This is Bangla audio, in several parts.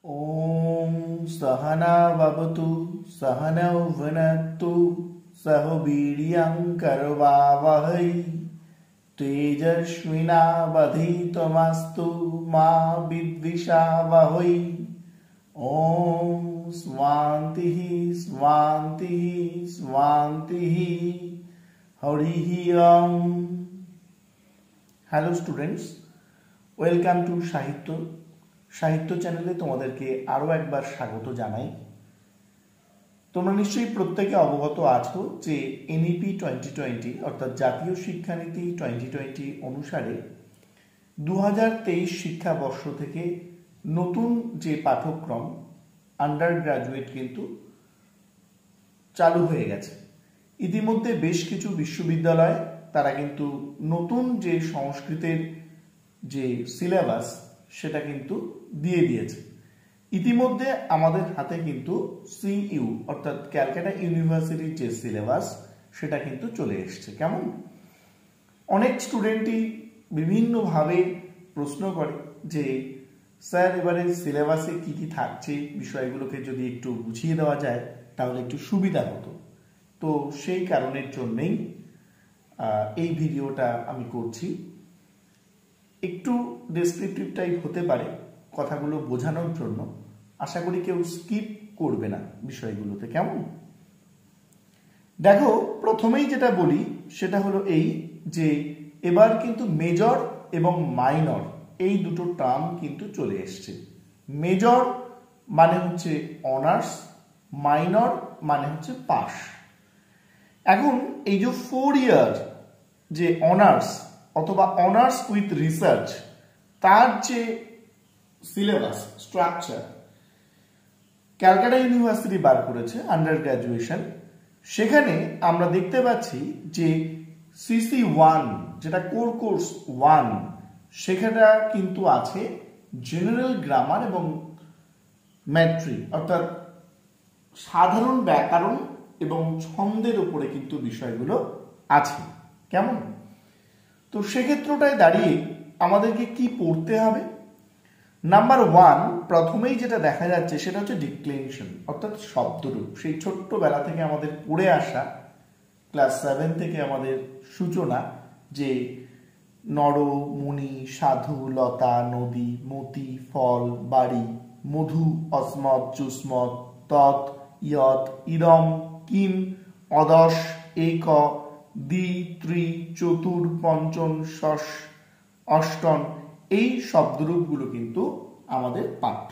ओम सहना भवतु सहनौ भुनक्तु सह वीर्यं करवावहै तेजस्विनावधीतमस्तु मा विद्विषावहै। ओम स्वान्तिः स्वान्तिः स्वान्तिः। हरिः ओम। Hello students, welcome to Sahitya चैनेले तुम्हादेरके आरो एकबार स्वागत जानाई। তোমরা নিশ্চয়ই প্রত্যেকে অবগত আছো যে এনইপি 2020 অর্থাৎ জাতীয় শিক্ষানীতি 2020 অনুসারে 2023 শিক্ষাবর্ষ থেকে নতুন যে পাঠ্যক্রম আন্ডার গ্রাজুয়েট কিন্তু চালু হয়ে গেছে। ইতিমধ্যে বেশ কিছু বিশ্ববিদ্যালয় তারা কিন্তু নতুন যে সংস্কৃতের যে সিলেবাস সেটা কিন্তু দিয়ে দিয়েছে। ইতিমধ্যে আমাদের হাতে কিন্তু সিইউ অর্থাৎ ক্যালকাটা ইউনিভার্সিটির যে সিলেবাস সেটা কিন্তু চলে এসেছে। কেমন অনেক স্টুডেন্টই বিভিন্নভাবে প্রশ্ন করে যে স্যার এবারে সিলেবাসে কি কি থাকছে বিষয়গুলোকে যদি একটু বুঝিয়ে দেওয়া যায় তাহলে একটু সুবিধা হতো। তো সেই কারণের জন্যই এই ভিডিওটা আমি করছি। একটু ডেসক্রিপটিভ টাইপ হতে পারে কথাগুলো বোঝানোর জন্য, আশা করি কেউ স্কিপ করবে না বিষয়গুলোতে। কেমন দেখো, প্রথমেই যেটা বলি সেটা হলো এই যে এবার কিন্তু মেজর এবং মাইনর এই দুটো টার্ম কিন্তু চলে এসছে। মেজর মানে হচ্ছে অনার্স, মাইনর মানে হচ্ছে পাস। এখন এই যে 4 ইয়ার যে অনার্স অথবা অনার্স উইথ রিসার্চ তার যে সিলেবাস স্ট্রাকচার ক্যালকাটা ইউনিভার্সিটি বার করেছে আন্ডার গ্র্যাজুয়েশন, সেখানে আমরা দেখতে পাচ্ছি যে সিসি 1 যেটা কোর কোর্স 1 সেখানে কিন্তু আছে জেনারেল গ্রামার এবং ম্যাট্রিক অর্থাৎ সাধারণ ব্যাকরণ এবং ছন্দের উপরে কিন্তু বিষয়গুলো আছে। কেমন তো সেক্ষেত্রটায় দাঁড়িয়ে আমাদেরকে কি পড়তে হবে? নাম্বার 1 প্রথমেই যেটা দেখা যাচ্ছে সেটা হচ্ছে ডিক্লেনেশন অর্থাৎ শব্দরূপ। সেই ছোট্টবেলা থেকে আমাদের পড়ে আসা ক্লাস 7 থেকে আমাদের সূচনা যে নর মুনি সাধু লতা নদী মতি ফল বাড়ি মধু অস্মৎ চুস্মৎ তৎ ইয়ৎ ইদম কিম অদশ এক দ্বি ত্রি চতুর পঞ্চম ষষ্ঠ অষ্টম এই শব্দরূপগুলো কিন্তু আমাদের পাঠ্য।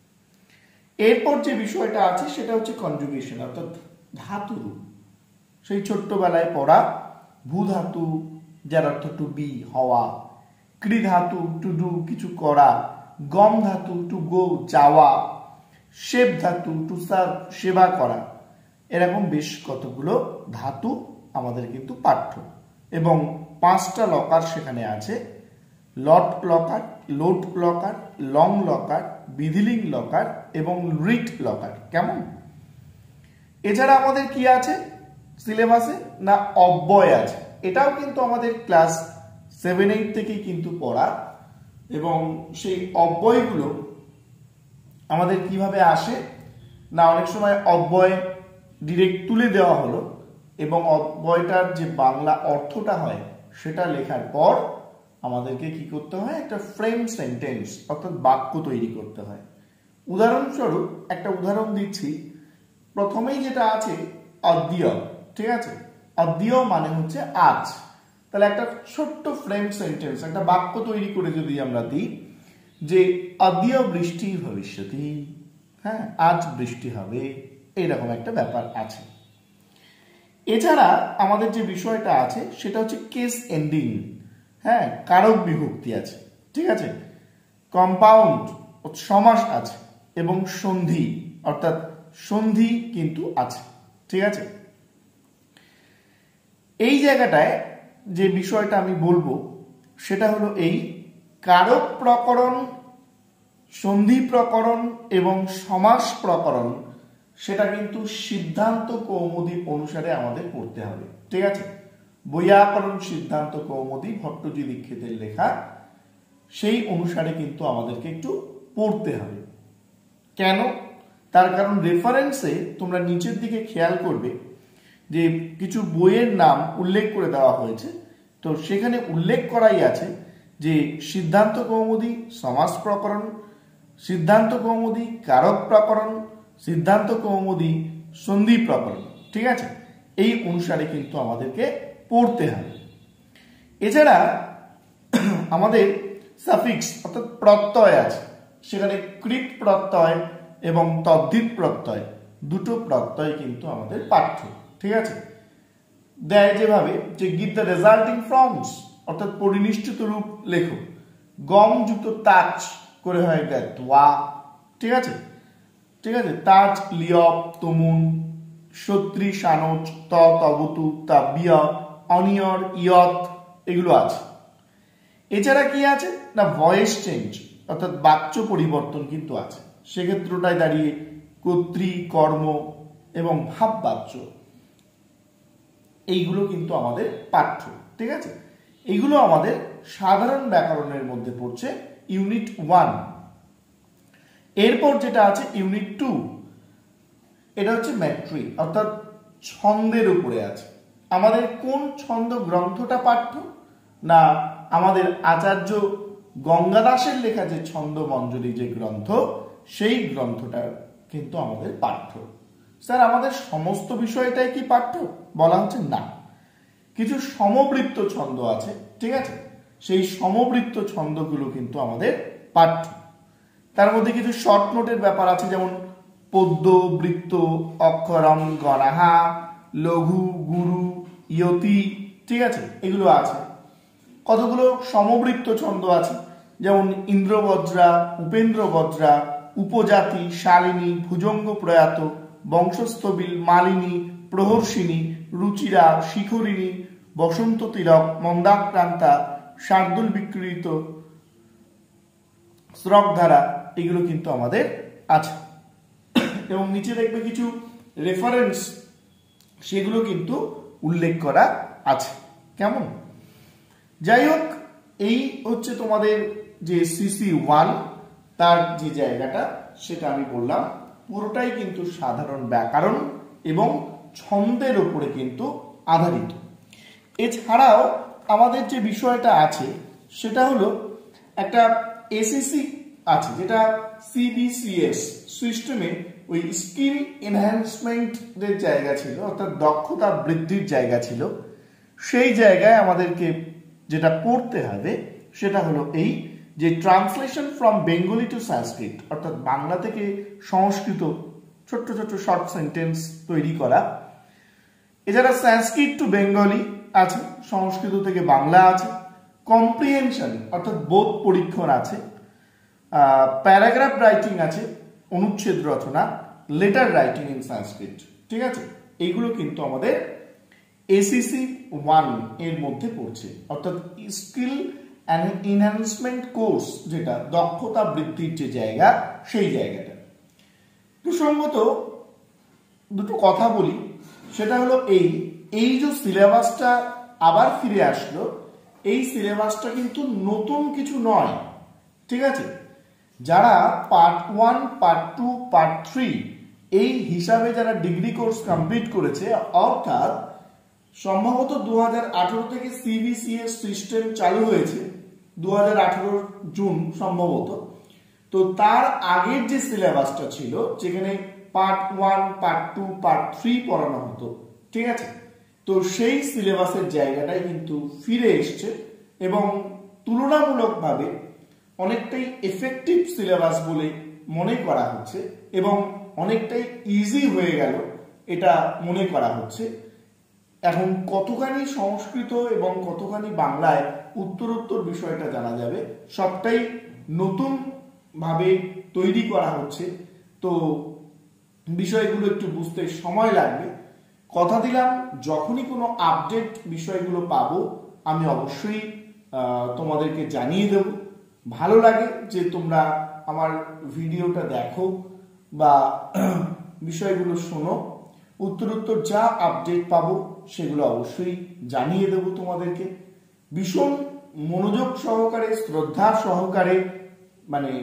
এরপর যে বিষয়টা আছে সেটা হচ্ছে কনজুগেশন অর্থাৎ ধাতুরূপ। সেই ছোট্টবেলায় পড়া ভূ ধাতু যার অর্থ টু বি হওয়া, ক্রি ধাতু টু ডু কিছু করা, গম ধাতু টু গো যাওয়া, সেব ধাতু টু সার্ভ সেবা করা। এরকম বেশ কতগুলো ধাতু আমাদের কিন্তু পাঠ্য এবং 5টা লকার সেখানে আছে। Lot locker, lot locker, long locker, বিধিলিং লকার এবং রিট লকার। কেমন এছাড়া আমাদের কি আছে সিলেবাসে না অব্যয় আছে। এটাও কিন্তু আমাদের ক্লাস 7-8 থেকেই কিন্তু পড়া এবং সেই অব্যয়গুলো আমাদের কিভাবে আসে না অনেক সময় অব্যয় ডিরেক্ট তুলে দেওয়া হলো এবং অব্যয়টার যে বাংলা অর্থটা হয় সেটা লেখার পর আমাদেরকে কি করতে হয় একটা ফ্রেম সেন্টেন্স অর্থাৎ বাক্য তৈরি করতে হয়। উদাহরণস্বরূপ একটা উদাহরণ দিচ্ছি। প্রথমেই যেটা আছে অদ্য, ঠিক আছে, অদ্য মানে হচ্ছে আজ। তাহলে একটা ছোট্ট ফ্রেম সেন্টেন্স একটা বাক্য তৈরি করে যদি আমরা দিই যে অদ্য বৃষ্টি ভবিষ্যতি, হ্যাঁ আজ বৃষ্টি হবে, এইরকম একটা ব্যাপার আছে। এছাড়া আমাদের যে বিষয়টা আছে সেটা হচ্ছে কেস এন্ডিং, হ্যাঁ কারক বিভক্তি আছে, ঠিক আছে, কম্পাউন্ড সমাস আছে এবং সন্ধি অর্থাৎ সন্ধি কিন্তু আছে, ঠিক আছে। এই জায়গাটায় যে বিষয়টা আমি বলবো সেটা হলো এই কারক প্রকরণ, সন্ধি প্রকরণ এবং সমাস প্রকরণ সেটা কিন্তু সিদ্ধান্ত কৌমুদী অনুসারে আমাদের পড়তে হবে, ঠিক আছে। বৈয়াকরণ সিদ্ধান্ত কৌমুদী ভট্টজি দীক্ষিতের লেখা, সেই অনুসারে কিন্তু আমাদেরকে একটু পড়তে হবে। কেন? তার কারণ রেফারেন্সে তোমরা নিচের দিকে খেয়াল করবে যে কিছু বইয়ের নাম উল্লেখ করে দেওয়া হয়েছে, তো সেখানে উল্লেখ করাই আছে যে সিদ্ধান্ত কৌমুদী সমাস প্রকরণ, সিদ্ধান্ত কৌমুদী কারক প্রকরণ, সিদ্ধান্ত কৌমুদী সন্ধি প্রকরণ। ঠিক আছে, এই অনুসারে কিন্তু আমাদেরকে পড়তে হবে। এছাড়া আমাদের সাফিক্স অর্থাৎ প্রত্যয় আছে, সেখানে কৃত প্রত্যয় এবং তদ্ধিত প্রত্যয়, দুটো প্রত্যয় কিন্তু আমাদের পাঠ্য। ঠিক আছে, দেয় যেভাবে যে গিভ দ্য রেজাল্টিং ফর্মস অর্থাৎ পরিনিষ্ঠিত রূপ লেখো, গম যুক্ত তাজ করে হয় তোয়া। ঠিক আছে, ঠিক আছে, তাজ লিয়ব তমুন, সত্রী সানচ ত তবতু তাবিয়া অনিয়র ইয়ত, এগুলো আছে। এছাড়া কি আছে না ভয়েস চেঞ্জ অর্থাৎ বাচ্য পরিবর্তন কিন্তু আছে, সেক্ষেত্রটায় দাঁড়িয়ে কর্তৃ কর্ম এবং ভাব বাচ্য, এইগুলো কিন্তু আমাদের পাঠ্য। ঠিক আছে, এইগুলো আমাদের সাধারণ ব্যাকরণের মধ্যে পড়ছে ইউনিট 1। এরপর যেটা আছে ইউনিট 2, এটা হচ্ছে ম্যাট্রি অর্থাৎ ছন্দের উপরে আছে। আমাদের কোন ছন্দ গ্রন্থটা পাঠ্য না আমাদের আচার্য গঙ্গাদাসের লেখা যে ছন্দমঞ্জরি যে গ্রন্থ, সেই গ্রন্থটা কিন্তু আমাদের পাঠ্য। স্যার আমাদের সমস্ত বিষয়টাই কি পাঠ্য? বলা হচ্ছে না, কিছু সমবৃত্ত ছন্দ আছে। ঠিক আছে, সেই সমবৃত্ত ছন্দগুলো কিন্তু আমাদের পাঠ্য। তার মধ্যে কিছু শর্ট নোটের ব্যাপার আছে, যেমন পদ্য, বৃত্ত, অক্ষরম, গণাহা, লঘু, গুরু, ইয়তি। ঠিক আছে, এগুলো আছে। কতগুলো সমবৃত্ত ছন্দ আছে, যেমন ইন্দ্রবজ্রা, উপেন্দ্র বজ্রা, উপজাতি, শালিনী, ভুজঙ্গ প্রয়াত, বংশস্থবিল, মালিনী, প্রহর্ষিনী, রুচিরা, শিখরিণী, বসন্ত তিলক, মন্দাক্রান্তা, শার্দুল বিক্রীত, শ্রকধারা, এগুলো কিন্তু আমাদের আছে। এবং নিচে দেখবে কিছু রেফারেন্স, সেগুলো কিন্তু উল্লেখ করা আছে। কেমন? যাই হোক, এই হচ্ছে তোমাদের যে CC1 তার যে জায়গাটা, সেটা আমি বললাম পুরোটাই কিন্তু সাধারণ ব্যাকরণ এবং ছন্দের উপরে কিন্তু আধারিত। এছাড়াও আমাদের যে বিষয়টা আছে সেটা হলো একটা SSC আছে, যেটা CBCS সিস্টেমে ওই স্কিল এনহ্যান্সমেন্টের জায়গা ছিল, অর্থাৎ দক্ষতা বৃদ্ধির জায়গা ছিল। সেই জায়গায় আমাদেরকে যেটা পড়তে হবে সেটা হলো এই যে translation from Bengali to Sanskrit, অর্থাৎ বাংলা থেকে সংস্কৃত ছোট্ট ছোট্ট শর্ট সেন্টেন্স তৈরি করা। এছাড়া সংস্কৃত টু বেঙ্গলি আছে, সংস্কৃত থেকে বাংলা আছে। কম্প্রিহেনশন অর্থাৎ বোধ পরীক্ষণ আছে। প্যারাগ্রাফ রাইটিং আছে, অনুচ্ছেদ রচনা, লেটার রাইটিং ইন সংস্কৃত। ঠিক আছে, এইগুলো কিন্তু আমাদের SCC1 এর মধ্যে পড়ছে, অর্থাৎ স্কিল এনহ্যান্সমেন্ট কোর্স, যেটা দক্ষতা বৃদ্ধির যে জায়গা, সেই জায়গাটা। প্রসঙ্গত দুটো কথা বলি, সেটা হলো এই যে সিলেবাসটা আবার ফিরে আসলো, এই সিলেবাসটা কিন্তু নতুন কিছু নয়। ঠিক আছে, যারা পার্ট 1, পার্ট 2, পার্ট 3 এই হিসাবে যারা ডিগ্রি কোর্স কমপ্লিট করেছে, অর্থাৎ সম্ভবত 2018 থেকে CBCS সিস্টেম চালু হয়েছে 2018 জুন সম্ভবত। তো তার আগের যে সিলেবাসটা ছিল, যেখানে পার্ট 1, পার্ট 2, পার্ট 3 পড়ানো হতো, ঠিক আছে, তো সেই সিলেবাসের জায়গাটাই কিন্তু ফিরে এসছে এবং তুলনামূলকভাবে অনেকটাই এফেক্টিভ সিলেবাস বলে মনে করা হচ্ছে এবং অনেকটাই ইজি হয়ে গেল এটা মনে করা হচ্ছে। এখন কতখানি সংস্কৃত এবং কতখানি বাংলায় উত্তরোত্তর বিষয়টা জানা যাবে, সবটাই নতুন ভাবে তৈরি করা হচ্ছে, তো বিষয়গুলো একটু বুঝতে সময় লাগবে। কথা দিলাম যখনই কোনো আপডেট বিষয়গুলো পাবো আমি অবশ্যই তোমাদেরকে জানিয়ে দেব। ভালো লাগে যে তোমরা আমার ভিডিওটা দেখো বা বিষয়গুলো শোনো, উত্তরোত্তর যা আপডেট পাবো সেগুলো অবশ্যই জানিয়ে দেব তোমাদেরকে। ভীষণ মনোযোগ সহকারে, শ্রদ্ধা সহকারে মানে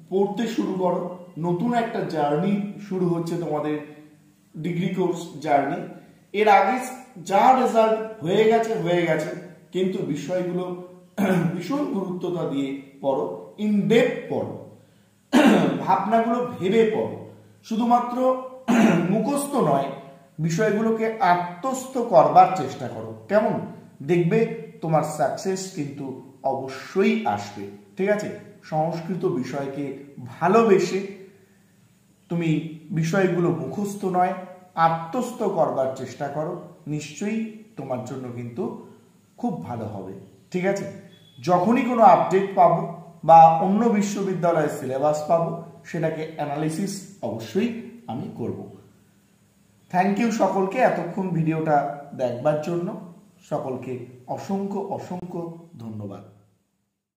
পড়তে শুরু করো। নতুন একটা জার্নি শুরু হচ্ছে তোমাদের ডিগ্রি কোর্স জার্নি। এর আগে যা রেজাল্ট হয়ে গেছে, কিন্তু বিষয়গুলো ভীষণ গুরুত্বতা দিয়ে পড়ো, ইন ডেপথ পড়ো, ভাবনাগুলো ভেবে পড়ো, শুধুমাত্র মুখস্থ নয়, বিষয়গুলোকে আত্মস্থ করবার চেষ্টা করো। কেমন? দেখবে তোমার সাকসেস কিন্তু অবশ্যই আসবে। ঠিক আছে? সংস্কৃত বিষয়কে ভালোবেসে তুমি বিষয়গুলো মুখস্থ নয়, আত্মস্থ করবার চেষ্টা করো, নিশ্চয়ই তোমার জন্য কিন্তু খুব ভালো হবে। ঠিক আছে? যখনই কোনো আপডেট পাবো বা অন্য বিশ্ববিদ্যালয়ের সিলেবাস পাবো, সেটাকে অ্যানালিসিস অবশ্যই আমি করব। থ্যাংক ইউ সকলকে এতক্ষণ ভিডিওটা দেখবার জন্য। সকলকে অসংখ্য অসংখ্য ধন্যবাদ।